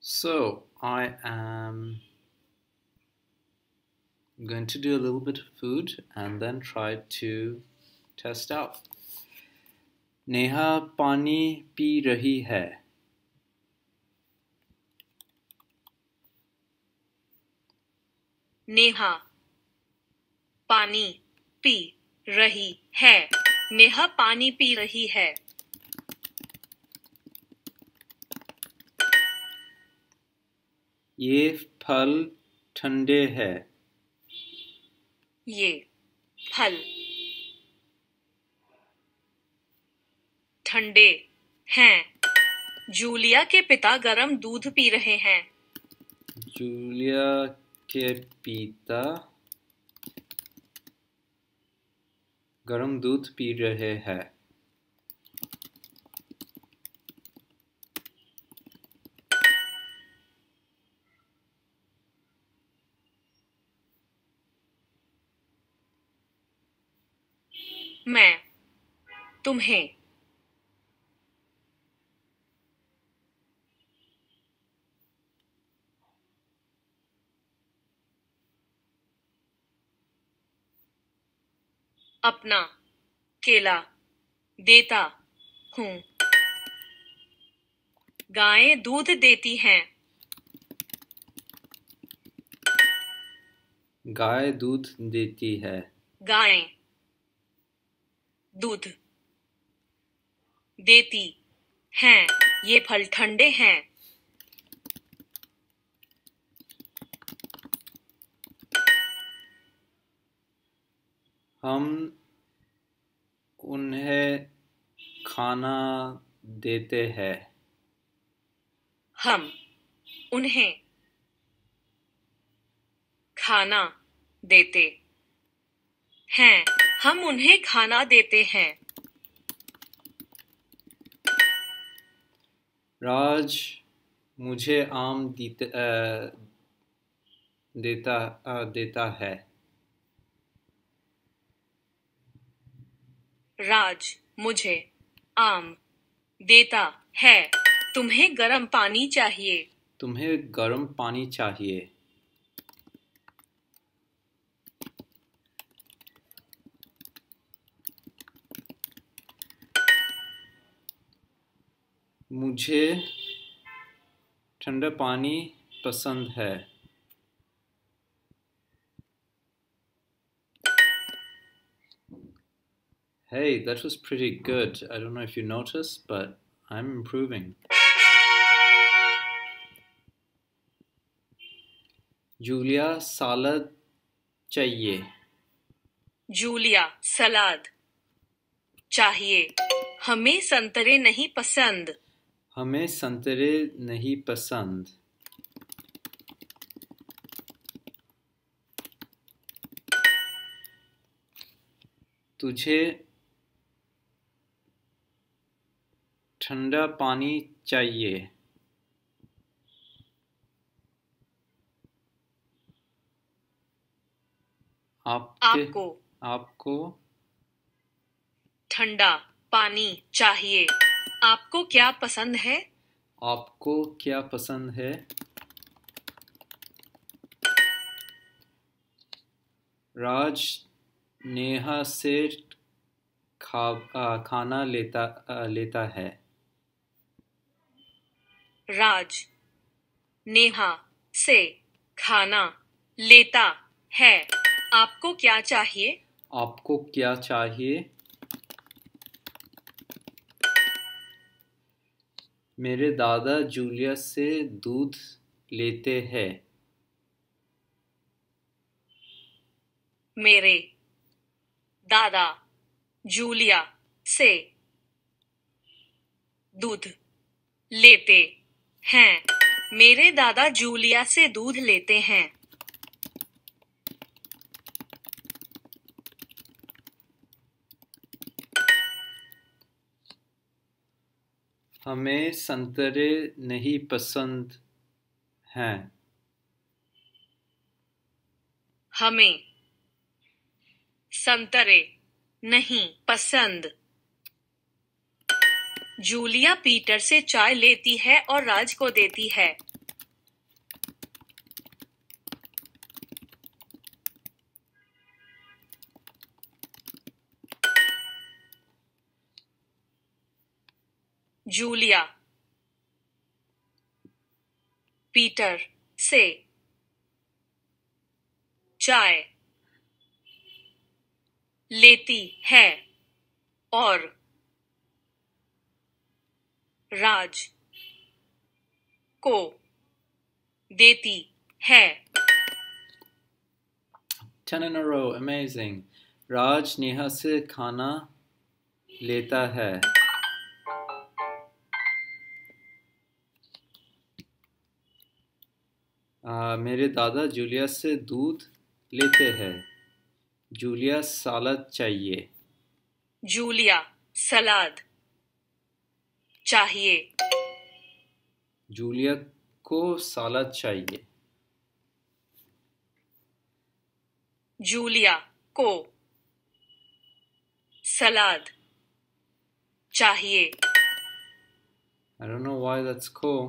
So I am going to do a little bit of food and then try to test out. Neha पानी P रही है. नेहा पानी P रही है. नेहा पानी पी रही है. ये फल ठंडे है. ये फल ठंडे हैं. जूलिया के पिता गरम दूध पी रहे हैं. जूलिया के पिता गरम दूध पी रहे हैं. मैं तुम्हें अपना केला देता हूँ. गायें दूध देती हैं. गाय दूध देती है. गायें दूध देती हैं. ये फल ठंडे हैं. हम उन्हें खाना देते हैं. हम उन्हें खाना देते हैं. हम उन्हें खाना देते हैं. राज मुझे आम देता है. राज मुझे आम देता है. तुम्हें गर्म पानी चाहिए. तुम्हें गर्म पानी चाहिए. मुझे ठंडा पानी पसंद है. Hey, that was pretty good. I don't know if you noticed, but I'm improving. Julia salad चाहिए. जूलिया सलाद चाहिए. हमें संतरे नहीं पसंद. हमें संतरे नहीं पसंद. तुझे ठंडा पानी चाहिए. आपको ठंडा पानी चाहिए. आपको क्या पसंद है? आपको क्या पसंद है? राज नेहा से खाना लेता है. राज नेहा से खाना लेता है. आपको क्या चाहिए? आपको क्या चाहिए? मेरे दादा जूलिया से दूध लेते हैं. मेरे दादा जूलिया से दूध लेते हैं. मेरे दादा जूलिया से दूध लेते हैं. हमें संतरे नहीं पसंद हैं. हमें संतरे नहीं पसंद. जूलिया पीटर से चाय लेती है और राज को देती है. जूलिया, पीटर से, चाय, लेती है और राज को देती है. 10 in a row, amazing. राज नेहा से खाना लेता है. मेरे दादा जूलिया से दूध लेते हैं. जूलिया सलाद चाहिए. जूलिया सलाद चाहिए. जूलिया को सलाद चाहिए. जूलिया को सलाद चाहिए. I don't know why that's cool.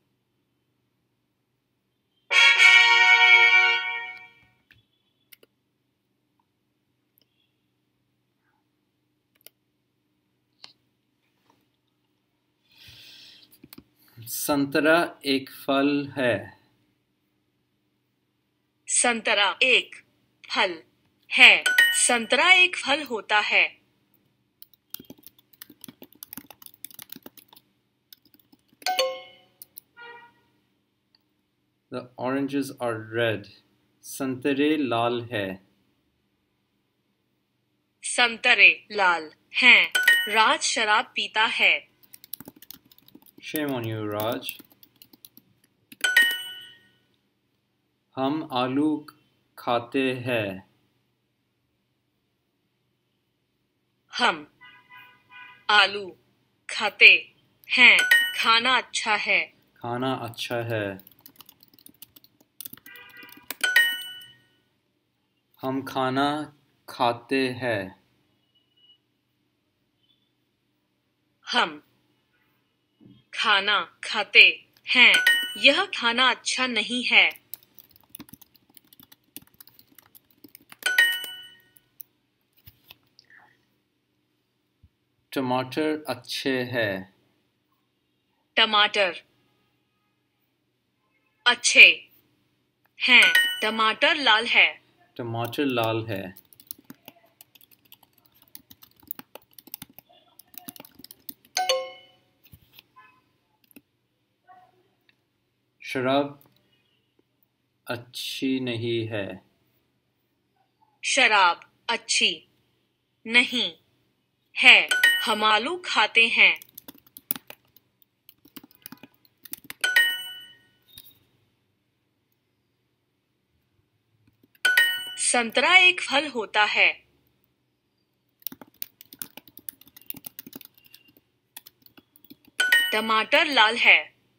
संतरा एक फल है. संतरा एक फल है. संतरा एक फल होता है. The oranges are red. संतरे लाल है. संतरे लाल हैं. राज शराब पीता है. Shame on you, Raj. हम आलू खाते हैं. हम आलू खाते हैं. खाना अच्छा है. खाना अच्छा है. हम खाना खाते हैं. हम खाना खाते हैं. यह खाना अच्छा नहीं है. टमाटर अच्छे हैं. टमाटर अच्छे हैं. टमाटर लाल है. टमाटर लाल है. शराब अच्छी नहीं है. शराब अच्छी नहीं है. हम आलू खाते हैं. संतरा एक फल होता है. टमाटर लाल है.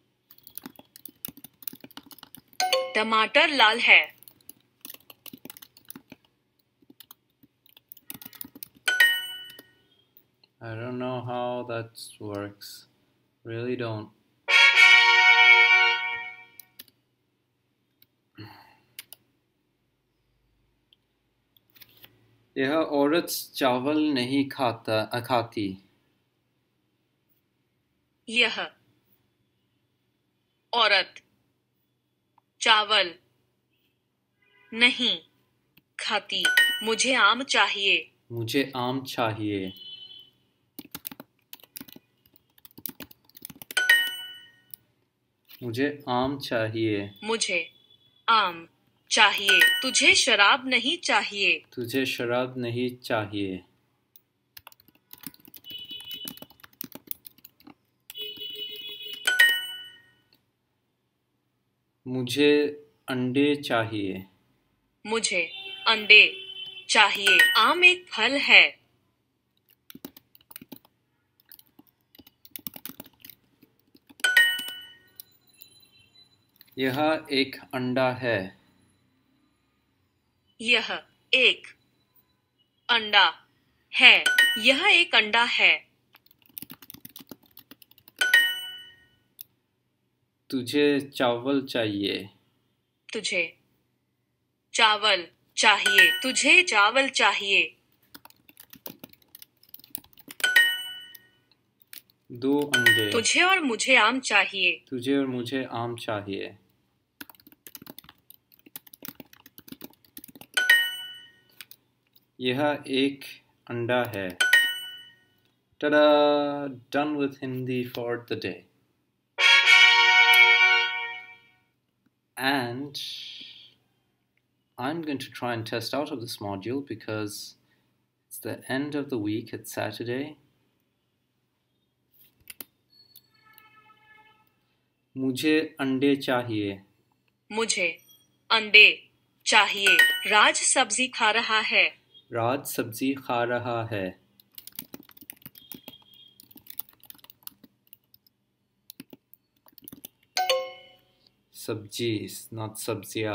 टमाटर लाल है. I don't know how that works. Really don't. यह औरत चावल नहीं खाती. यह औरत चावल नहीं खाती. मुझे आम चाहिए. मुझे आम चाहिए. मुझे आम चाहिए. मुझे आम चाहिए. तुझे शराब नहीं चाहिए. तुझे शराब नहीं चाहिए. मुझे अंडे चाहिए. मुझे अंडे चाहिए. आम एक फल है. यह एक अंडा है. यह एक अंडा है. यह एक अंडा है. तुझे चावल चाहिए. तुझे चावल चाहिए. तुझे चावल चाहिए. 2 अंडे। तुझे और मुझे आम चाहिए। तुझे और मुझे आम चाहिए। यह एक अंडा है। Ta-da! Done with Hindi for the day. And I'm going to try and test out of this module because it's the end of the week, it's Saturday. मुझे अंडे चाहिए। मुझे अंडे चाहिए। राज सब्जी खा रहा है। राज सब्जी खा रहा है। सब्जी, not सब्जियाँ।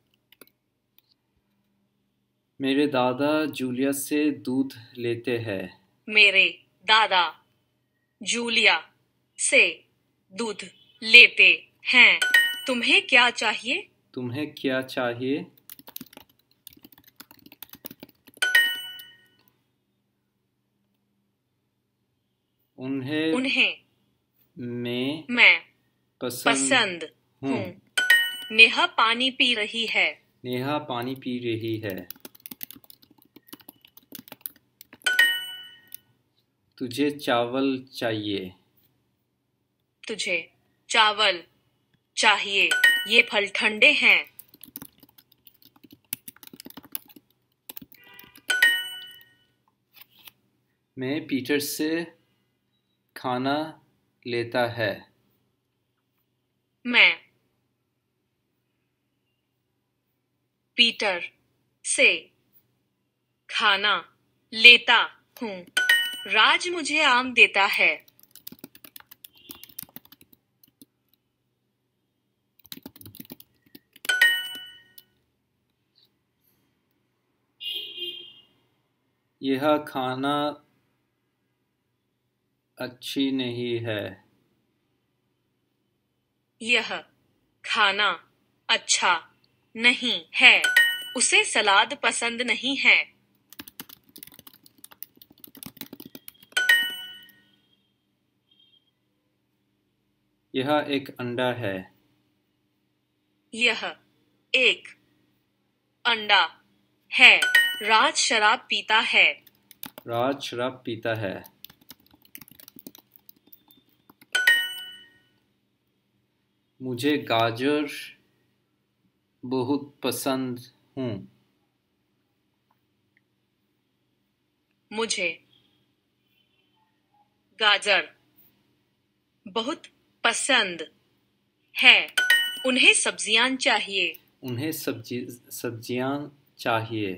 मेरे दादा जूलिया से दूध लेते हैं। मेरे दादा जूलिया से दूध लेते हैं। तुम्हें क्या चाहिए? तुम्हें क्या चाहिए? उन्हें मैं पसंद हूँ। नेहा पानी पी रही है। नेहा पानी पी रही है। तुझे चावल चाहिए। तुझे चावल चाहिए। ये फल ठंडे हैं। मैं पीटर से खाना लेता है। मैं पीटर से खाना लेता हूँ। राज मुझे आम देता है। यह खाना अच्छी नहीं है। यह खाना अच्छा नहीं है। उसे सलाद पसंद नहीं है। यह एक अंडा है। यह एक अंडा है। राज शराब पीता है। राज शराब पीता है। मुझे गाजर बहुत पसंद हूँ। मुझे गाजर बहुत पसंद है। उन्हें सब्जियां चाहिए। उन्हें सब्जियाँ चाहिए।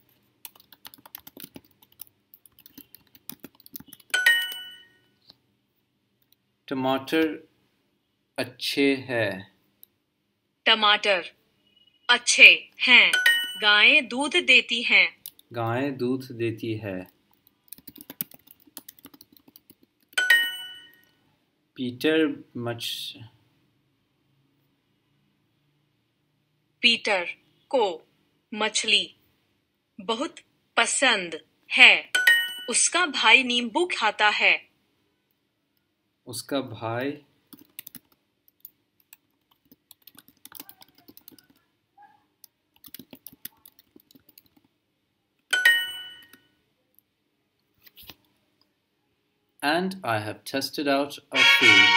टमाटर अच्छे हैं। टमाटर अच्छे हैं। गायें दूध देती हैं। गायें दूध देती है। पीटर को मछली बहुत पसंद है। उसका भाई नींबू खाता है। उसका भाई And I have tested out our food.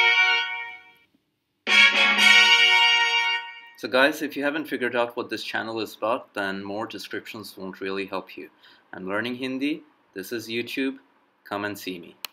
So guys, if you haven't figured out what this channel is about, then more descriptions won't really help you. I'm learning Hindi. This is YouTube. Come and see me.